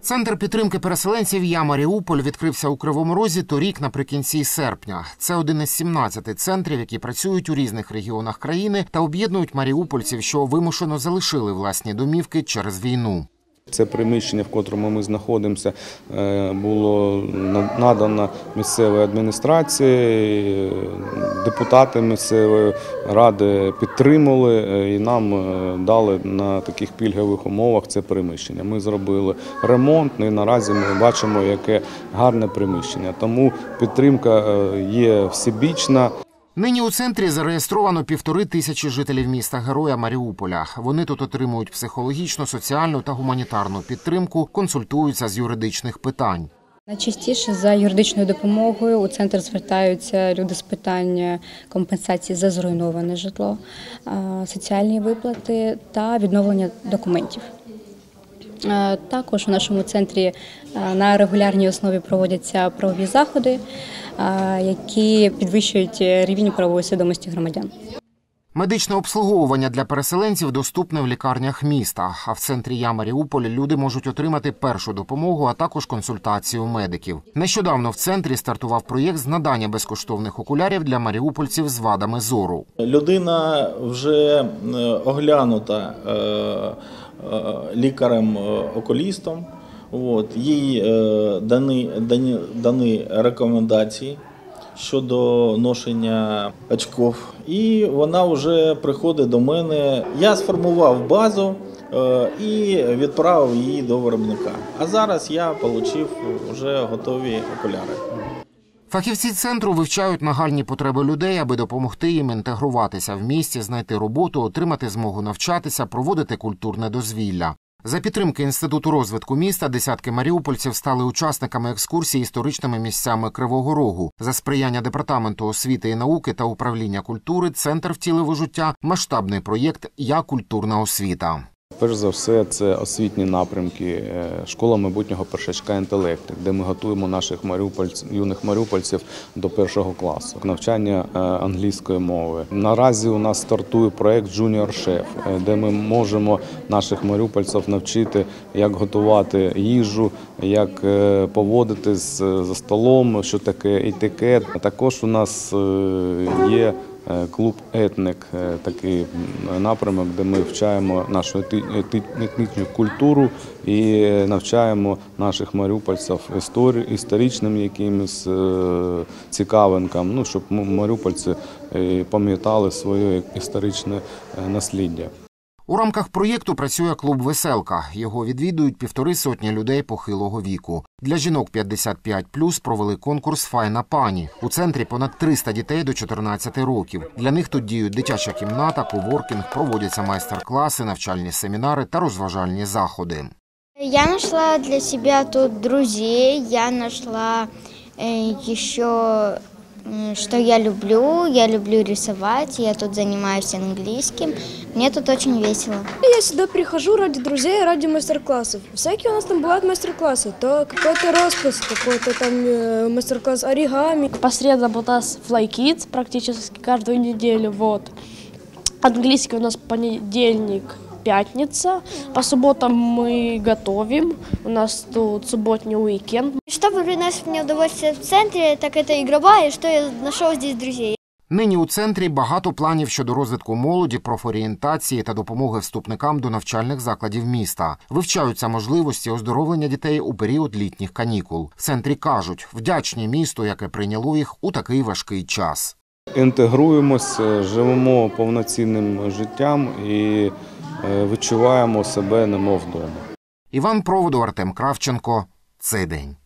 Центр підтримки переселенців «Я Маріуполь» відкрився у Кривому Розі торік наприкінці серпня. Це один із 17 центрів, які працюють у різних регіонах країни та об'єднують маріупольців, що вимушено залишили власні домівки через війну. Це приміщення, в котрому ми знаходимося, було надано місцевій адміністрації, депутати місцевої ради підтримали і нам дали на таких пільгових умовах це приміщення. Ми зробили ремонт і наразі ми бачимо, яке гарне приміщення. Тому підтримка є всебічна. Нині у центрі зареєстровано 1500 жителів міста-героя Маріуполя. Вони тут отримують психологічну, соціальну та гуманітарну підтримку, консультуються з юридичних питань. Найчастіше за юридичною допомогою у центр звертаються люди з питань компенсації за зруйноване житло, соціальні виплати та відновлення документів. Також у нашому центрі на регулярній основі проводяться правові заходи, які підвищують рівень правової свідомості громадян. Медичне обслуговування для переселенців доступне в лікарнях міста, а в центрі «Я Маріуполь» люди можуть отримати першу допомогу, а також консультацію медиків. Нещодавно в центрі стартував проєкт з надання безкоштовних окулярів для маріупольців з вадами зору. Людина вже оглянута лікарем-окулістом, їй дані рекомендації щодо ношення очків. І вона вже приходить до мене. Я сформував базу і відправив її до виробника. А зараз я отримав вже готові окуляри. Фахівці центру вивчають нагальні потреби людей, аби допомогти їм інтегруватися в місті, знайти роботу, отримати змогу навчатися, проводити культурне дозвілля. За підтримки Інституту розвитку міста десятки маріупольців стали учасниками екскурсій історичними місцями Кривого Рогу. За сприяння Департаменту освіти і науки та управління культури центр втілив у життя масштабний проєкт «Я культурна освіта». Перш за все, це освітні напрямки, школа майбутнього першачка інтелекту, де ми готуємо наших юних маріупольців до першого класу. Навчання англійської мови. Наразі у нас стартує проєкт «Junior Шеф», де ми можемо наших маріупольців навчити, як готувати їжу, як поводитись за столом, що таке етикет. Також у нас є клуб «Етник», такий напрямок, де ми вчаємо нашу етнічну культуру і навчаємо наших маріупольців історичним якимось цікавинкам, щоб маріупольці пам'ятали своє історичне насліддя. У рамках проєкту працює клуб «Веселка». Його відвідують 150 людей похилого віку. Для жінок 55+, провели конкурс «Файна пані». У центрі понад 300 дітей до 14 років. Для них тут діють дитяча кімната, коворкінг, проводяться майстер-класи, навчальні семінари та розважальні заходи. Я знайшла для себе тут друзей, я знайшла ще... Что я люблю рисовать, я тут занимаюсь английским, мне тут очень весело. Я сюда прихожу ради друзей, ради мастер-классов. Всякие у нас там бывают мастер-классы, то какой-то распис, какой-то там мастер-класс оригами. По средам у нас Fly Kids практически каждую неделю, Английский у нас понедельник, пятница. По субботам мы готовим. У нас тут субботний уикенд. Что приносит мне удовольствие в центре, так это игровая, что я нашел здесь друзей. Нині у центрі багато планів щодо розвитку молоді, профорієнтації та допомоги вступникам до навчальних закладів міста. Вивчаються можливості оздоровлення дітей у період літніх канікул. В центрі кажуть, вдячні місту, яке прийняло їх у такий важкий час. Інтегруємося, живемо повноцінним життям і відчуваємо себе немов вдома. Іван Проводов, Артем Кравченко. Цей день.